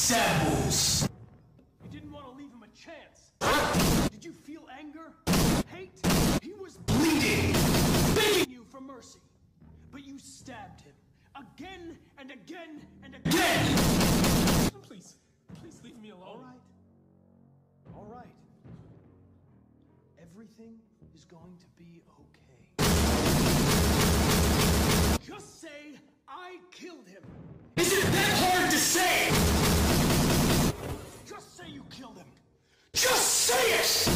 shambles. You didn't want to leave him a chance. Did you feel anger? Hate? He was Bleeding! begging you for mercy. But you stabbed him. Again and again and again! Please leave me alone. All right. Everything is going to be okay. Just say, I killed him. Is it that hard to say? Just say you killed him. Just say it!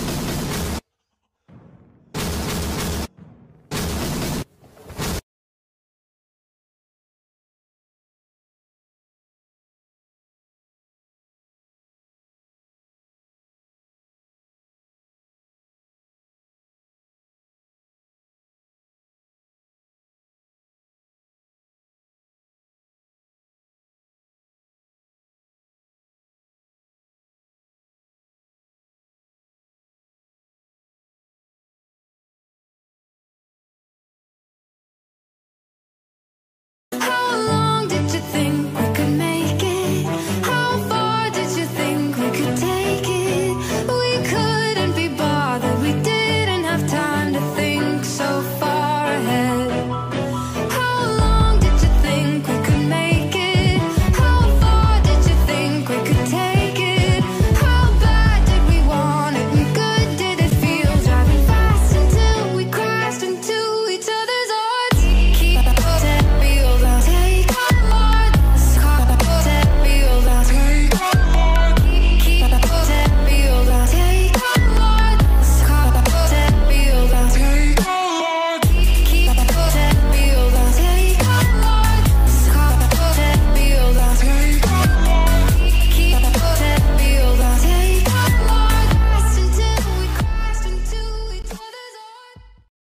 How long did you think we could make it? How far did you think we could take it? We couldn't be bothered, we didn't have time to think so far ahead. How long did you think we could make it? How far did you think we could take it? How bad did we want it and good did it feel? Driving fast until we crashed into each other's arms. Keep that wheel down, take our heart. That wheel down, take our heart. Keep that wheel down, take our heart. That wheel down, take our heart. Keep that wheel down, take our heart. That wheel down, take our heart. Keep that wheel down, take our heart. Fast until we crashed into each other's arms.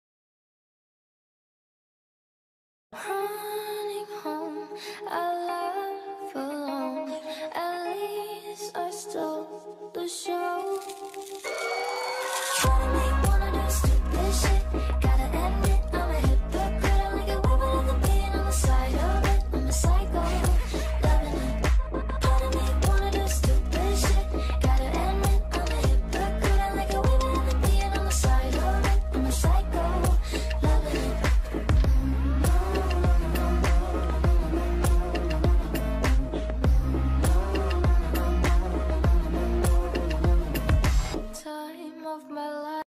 Running home, I laugh alone. At least I stole the show. Wanna do stupid shit. Gotta admit, I'm a hypocrite. I like it way better than being on the side of it. I'm a psycho, loving it. Part of me wanna do stupid shit. Gotta admit, I'm a hypocrite. I like it way better than being on the side of it. I'm a psycho, loving it. Time of my life.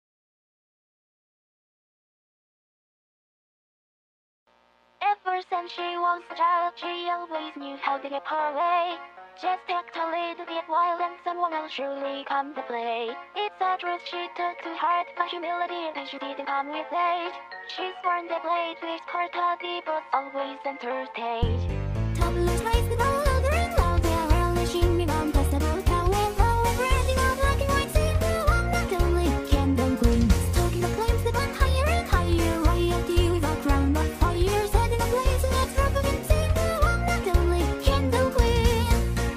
Ever since she was a child, she always knew how to get her way. Just act a little bit wild and someone else surely come to play. It's a truth she took to heart, a humility that she didn't come with age. She's born the blade with her toddy, but always center stage. Toddlers raise the ball louder and louder, relishing me on festival power. Rising up black and white, seeing the one that only can don't queen. Stalking the flames that went higher and higher, royalty without crown of fire. Setting a blaze and let's rub again, seeing the one that only can don't queen.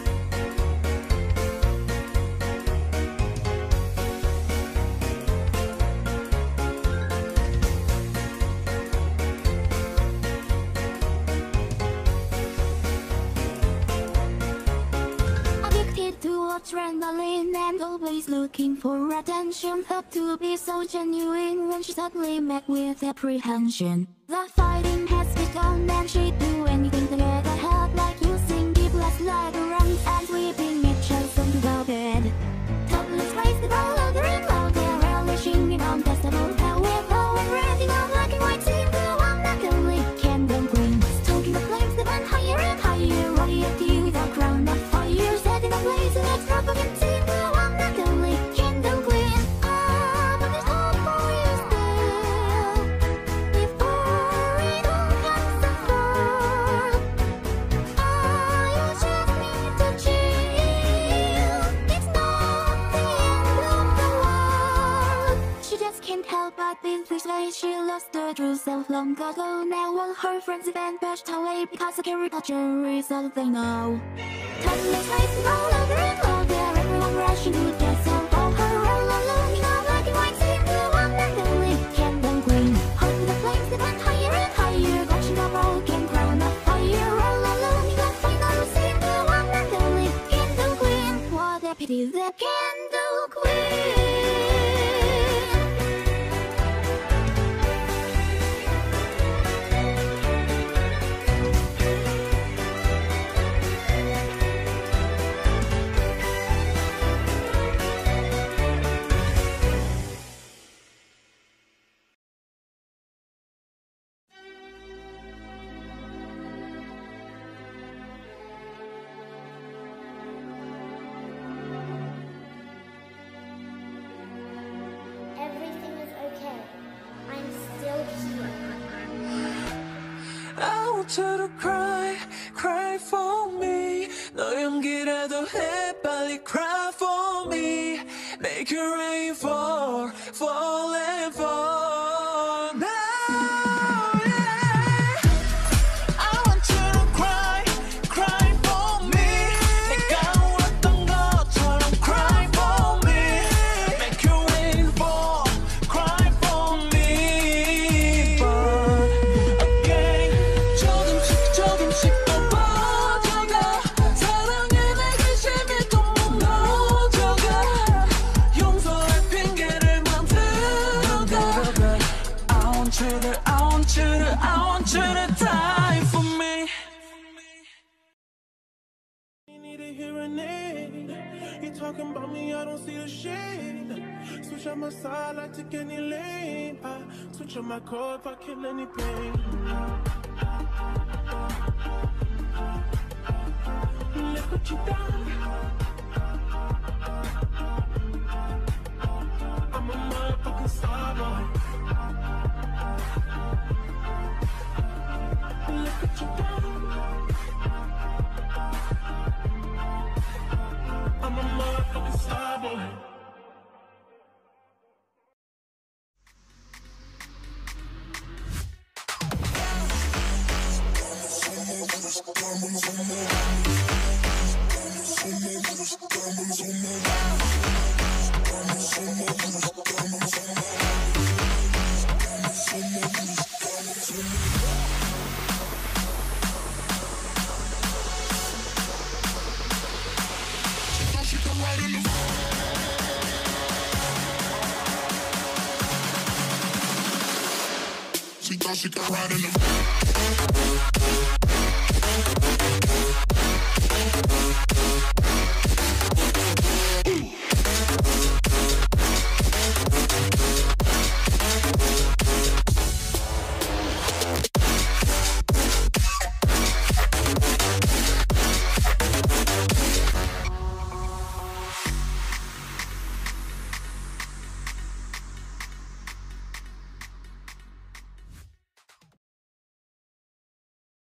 Addicted to adrenaline and always looking for attention. Thought to be so genuine when she suddenly met with apprehension. The fighting has begun and she'd do anything to get ahead, like using deep left leg around and sweeping each other into the bed. Toddlers raise the ball louder and louder, relishing in untestable power. Rising up black and white, seeing the one that only can don't queen. Stoking the flames that went higher and higher, royalty without crown of fire. Setting a blaze and let's rub again, seeing the one that only can don't queen. Ah, but there's hope for you still, before it all comes apart. Ah, you just need to chill. It's not the end of the world. She just can't help but be persuaded she lost her true self long ago. Now all her friends have been pushed away because the caricature is all they know. Toddlers racing all louder and louder, everyone rushing to get some of her all alone. In a black and white, seeing the one that only can don't queen. Holding the flames that went higher and higher, watching the broken crown of fire. All alone in a final, seeing the one that only want you to cry, cry for me. 너 연기라도 해, 빨리 cry for me. Make it rain fall, fall and fall now. Talking about me, I don't see the shade. Switch on my side, I take any lane. I switch on my core if I kill any pain. Look what you done. I'm a motherfucking star boy. Look what you done. I'm a motherfucking star boy. She can ride in the